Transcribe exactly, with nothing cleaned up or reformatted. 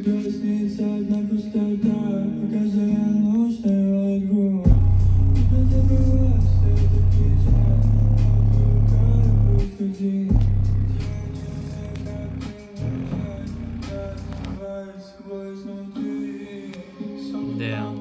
Тебе снится одна пустота, показывая ночную игру. Не забывайся, это печаль, отвлекаю пусть один. Damn.